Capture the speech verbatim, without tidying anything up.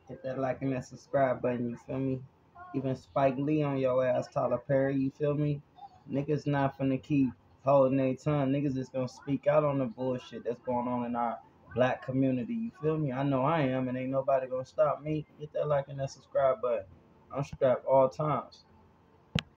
Hit that like and that subscribe button, you feel me? Even Spike Lee on your ass, Tyler Perry, you feel me? Niggas not finna keep holding their tongue. Niggas is gonna speak out on the bullshit that's going on in our black community, you feel me? I know I am, and ain't nobody gonna stop me. Hit that like and that subscribe button. I'm strapped all times.